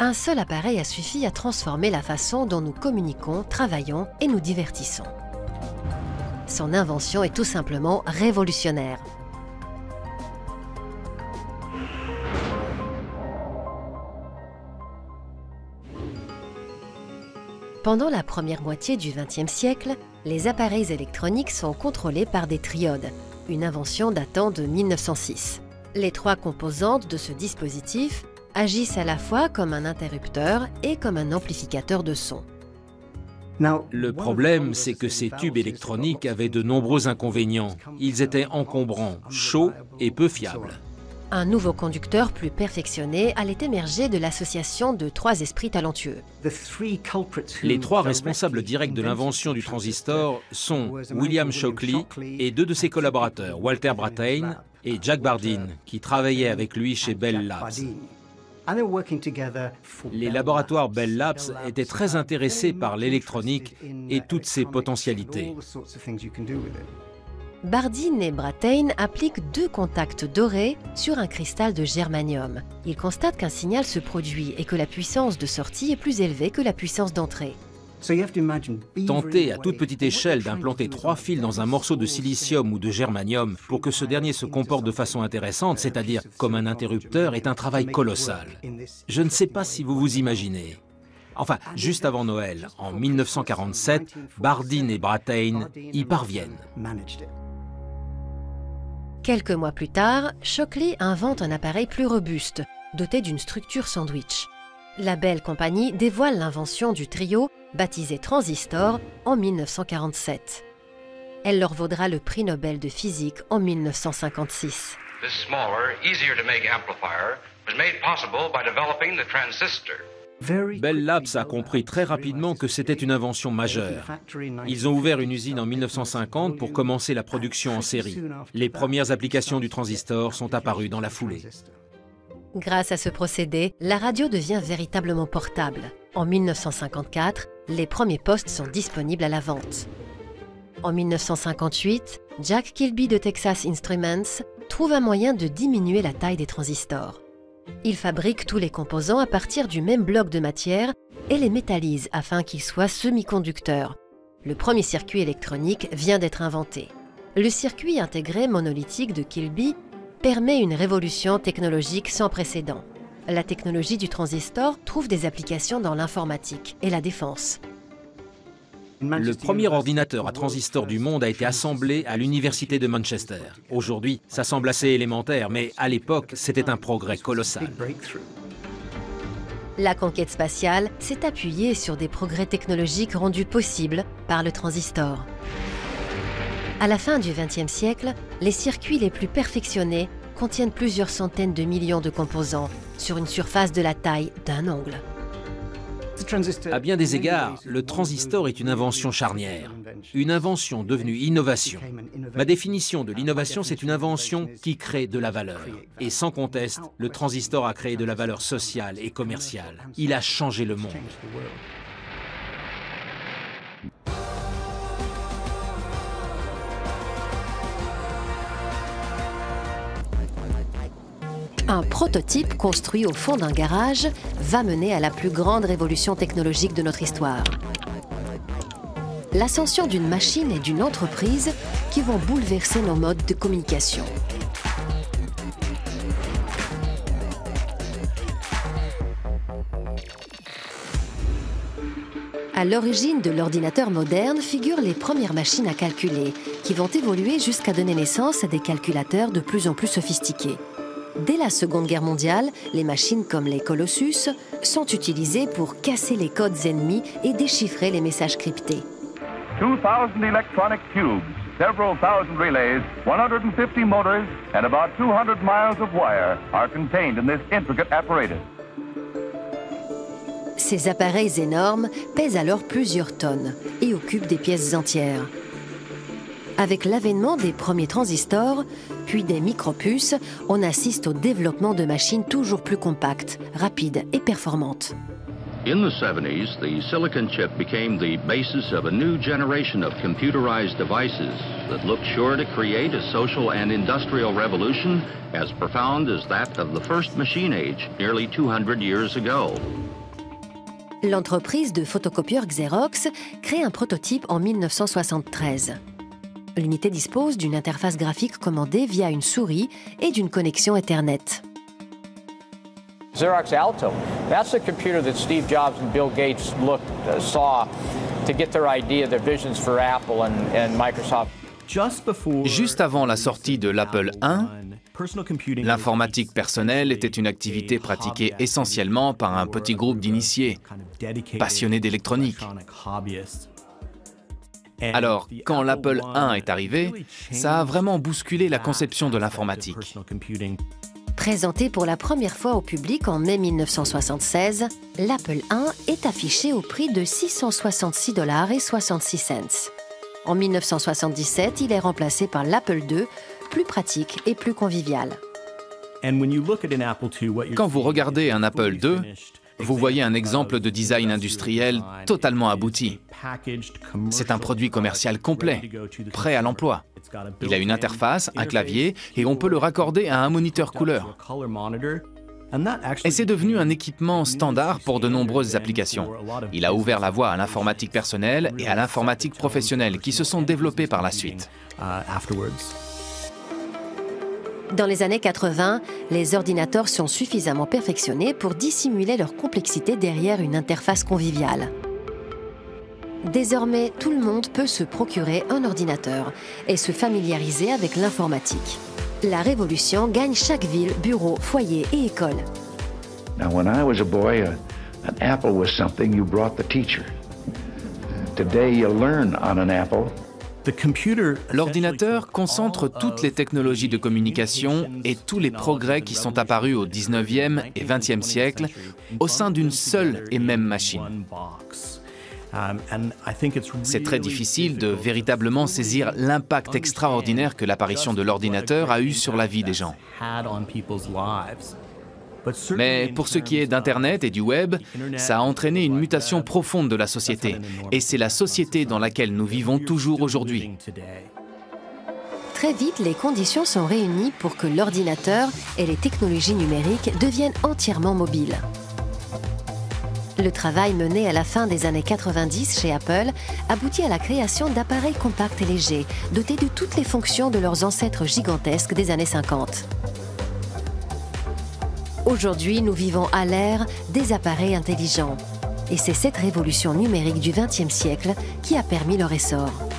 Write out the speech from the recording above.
un seul appareil a suffi à transformer la façon dont nous communiquons, travaillons et nous divertissons. Son invention est tout simplement révolutionnaire. Pendant la première moitié du XXe siècle, les appareils électroniques sont contrôlés par des triodes, une invention datant de 1906. Les trois composantes de ce dispositif agissent à la fois comme un interrupteur et comme un amplificateur de son. Le problème, c'est que ces tubes électroniques avaient de nombreux inconvénients. Ils étaient encombrants, chauds et peu fiables. Un nouveau conducteur plus perfectionné allait émerger de l'association de trois esprits talentueux. Les trois responsables directs de l'invention du transistor sont William Shockley et deux de ses collaborateurs, Walter Brattain et Jack Bardeen, qui travaillaient avec lui chez Bell Labs. Les laboratoires Bell Labs étaient très intéressés par l'électronique et toutes ses potentialités. Bardeen et Brattain appliquent deux contacts dorés sur un cristal de germanium. Ils constatent qu'un signal se produit et que la puissance de sortie est plus élevée que la puissance d'entrée. Tenter à toute petite échelle d'implanter 3 fils dans un morceau de silicium ou de germanium pour que ce dernier se comporte de façon intéressante, c'est-à-dire comme un interrupteur, est un travail colossal. Je ne sais pas si vous vous imaginez. Enfin, juste avant Noël, en 1947, Bardeen et Brattain y parviennent. Quelques mois plus tard, Shockley invente un appareil plus robuste, doté d'une structure sandwich. La Bell Company dévoile l'invention du trio, baptisé transistor, en 1947. Elle leur vaudra le prix Nobel de physique en 1956. This smaller, easier to make amplifier was made possible by developing the transistor. Bell Labs a compris très rapidement que c'était une invention majeure. Ils ont ouvert une usine en 1950 pour commencer la production en série. Les premières applications du transistor sont apparues dans la foulée. Grâce à ce procédé, la radio devient véritablement portable. En 1954, les premiers postes sont disponibles à la vente. En 1958, Jack Kilby de Texas Instruments trouve un moyen de diminuer la taille des transistors. Il fabrique tous les composants à partir du même bloc de matière et les métallise afin qu'ils soient semi-conducteurs. Le premier circuit électronique vient d'être inventé. Le circuit intégré monolithique de Kilby permet une révolution technologique sans précédent. La technologie du transistor trouve des applications dans l'informatique et la défense. Le premier ordinateur à transistor du monde a été assemblé à l'université de Manchester. Aujourd'hui, ça semble assez élémentaire, mais à l'époque, c'était un progrès colossal. La conquête spatiale s'est appuyée sur des progrès technologiques rendus possibles par le transistor. À la fin du XXe siècle, les circuits les plus perfectionnés contiennent plusieurs centaines de millions de composants sur une surface de la taille d'un ongle. À bien des égards, le transistor est une invention charnière, une invention devenue innovation. Ma définition de l'innovation, c'est une invention qui crée de la valeur. Et sans conteste, le transistor a créé de la valeur sociale et commerciale. Il a changé le monde. Un prototype construit au fond d'un garage va mener à la plus grande révolution technologique de notre histoire. L'ascension d'une machine et d'une entreprise qui vont bouleverser nos modes de communication. À l'origine de l'ordinateur moderne figurent les premières machines à calculer, qui vont évoluer jusqu'à donner naissance à des calculateurs de plus en plus sophistiqués. Dès la Seconde Guerre mondiale, les machines comme les Colossus sont utilisées pour casser les codes ennemis et déchiffrer les messages cryptés. 2,000 electronic cubes, several thousand relays, 150 motors, and about 200 miles of wire are contained in this intricate apparatus. Ces appareils énormes pèsent alors plusieurs tonnes et occupent des pièces entières. Avec l'avènement des premiers transistors, puis des micropuces, on assiste au développement de machines toujours plus compactes, rapides et performantes. In the 70s, the silicon chip became the basis of a new generation of computerized devices that looked sure to create a social and industrial revolution as profound as that of the first machine age nearly 200 years ago. L'entreprise de photocopieurs Xerox crée un prototype en 1973. L'unité dispose d'une interface graphique commandée via une souris et d'une connexion Ethernet. Xerox Alto, that's the computer that Steve Jobs and Bill Gates saw to get their idea, their visions for Apple and Microsoft. Juste avant la sortie de l'Apple I, l'informatique personnelle était une activité pratiquée essentiellement par un petit groupe d'initiés, passionnés d'électronique. Alors, quand l'Apple I est arrivé, ça a vraiment bousculé la conception de l'informatique. Présenté pour la première fois au public en mai 1976, l'Apple I est affiché au prix de 666,66 $. En 1977, il est remplacé par l'Apple II, plus pratique et plus convivial. Quand vous regardez un Apple II, vous voyez un exemple de design industriel totalement abouti. C'est un produit commercial complet, prêt à l'emploi. Il a une interface, un clavier, et on peut le raccorder à un moniteur couleur. Et c'est devenu un équipement standard pour de nombreuses applications. Il a ouvert la voie à l'informatique personnelle et à l'informatique professionnelle qui se sont développées par la suite. Dans les années 80, les ordinateurs sont suffisamment perfectionnés pour dissimuler leur complexité derrière une interface conviviale. Désormais, tout le monde peut se procurer un ordinateur et se familiariser avec l'informatique. La révolution gagne chaque ville, bureau, foyer et école. Now, when I was a boy, an apple was something you brought the teacher. Today, you learn on an apple. L'ordinateur concentre toutes les technologies de communication et tous les progrès qui sont apparus au 19e et 20e siècle au sein d'une seule et même machine. C'est très difficile de véritablement saisir l'impact extraordinaire que l'apparition de l'ordinateur a eu sur la vie des gens. Mais pour ce qui est d'Internet et du Web, ça a entraîné une mutation profonde de la société. Et c'est la société dans laquelle nous vivons toujours aujourd'hui. Très vite, les conditions sont réunies pour que l'ordinateur et les technologies numériques deviennent entièrement mobiles. Le travail mené à la fin des années 90 chez Apple aboutit à la création d'appareils compacts et légers, dotés de toutes les fonctions de leurs ancêtres gigantesques des années 50. Aujourd'hui, nous vivons à l'ère des appareils intelligents. Et c'est cette révolution numérique du XXe siècle qui a permis leur essor.